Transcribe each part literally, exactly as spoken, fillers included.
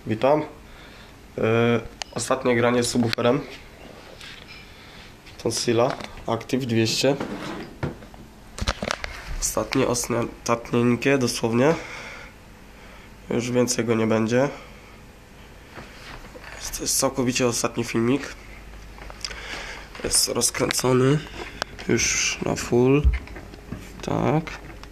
Witam. Yy, ostatnie granie z subwooferem Tonsila Active dwieście. Ostatnie, ostatnieńkie dosłownie. Już więcej go nie będzie. To jest całkowicie ostatni filmik. Jest rozkręcony już na full. Tak.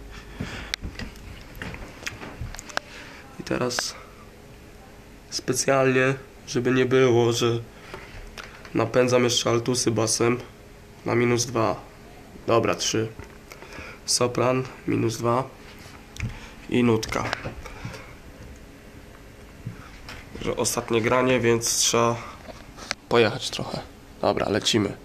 I teraz specjalnie, żeby nie było, że napędzam jeszcze altusy basem na minus dwa. Dobra, trzy. Sopran minus dwa i nutka. Że ostatnie granie, więc trzeba pojechać trochę. Dobra, lecimy.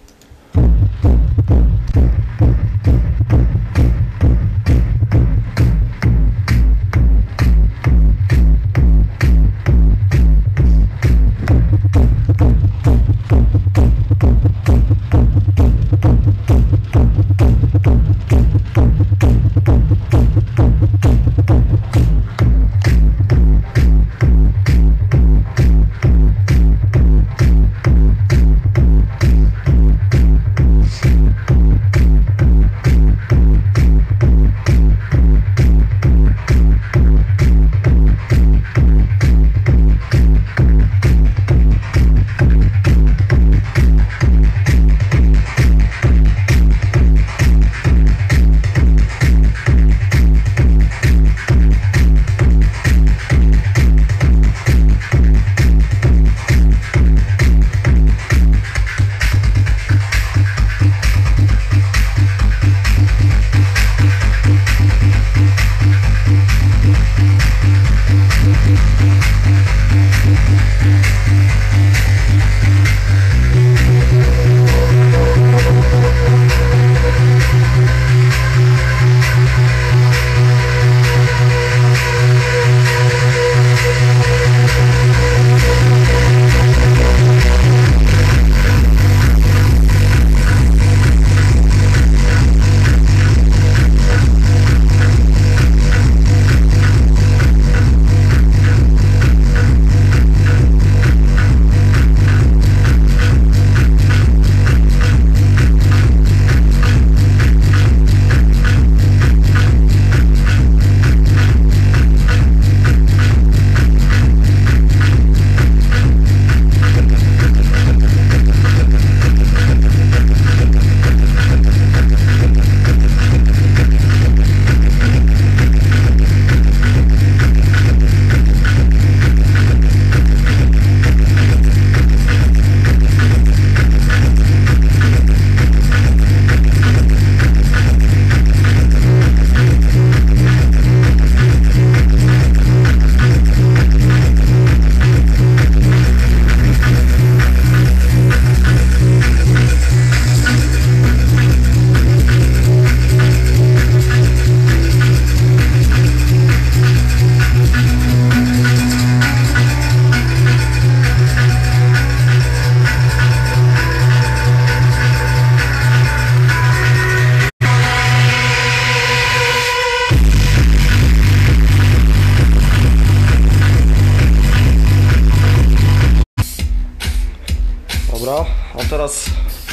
Dobra, a teraz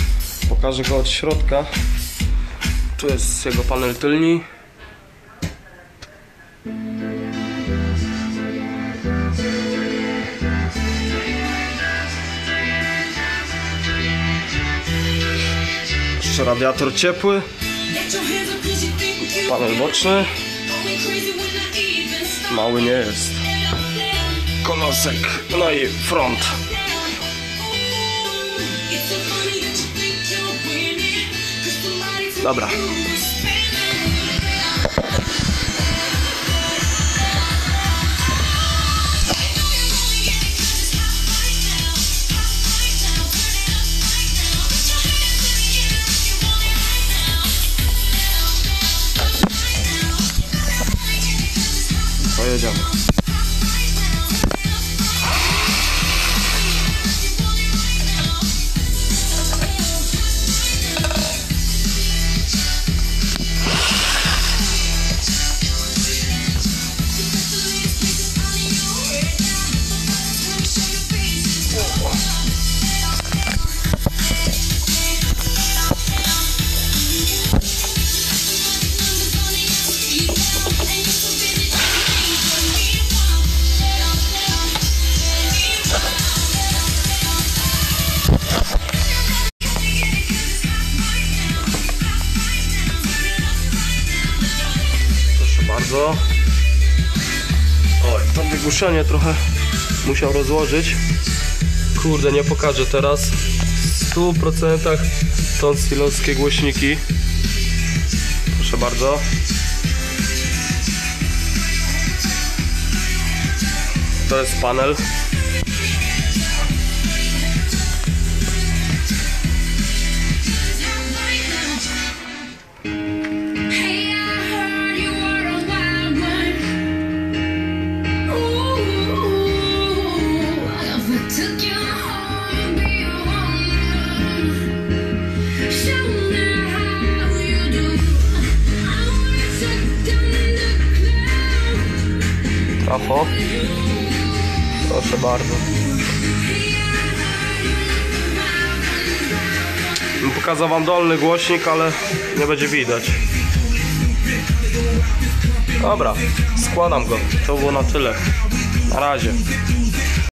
pokażę go od środka. Tu jest jego panel tylni. Jeszcze radiator ciepły. Panel boczny. Mały nie jest. Konosek, no i front. Dobra. Pojedziemy. bardzo. Oj, to wygłuszenie trochę musiał rozłożyć. Kurde, nie pokażę teraz. W stu procentach tonsilowskie głośniki. Proszę bardzo. To jest panel. Trafo. Proszę bardzo. Pokazał wam dolny głośnik, ale nie będzie widać. Dobra, składam go. To było na tyle. Na razie.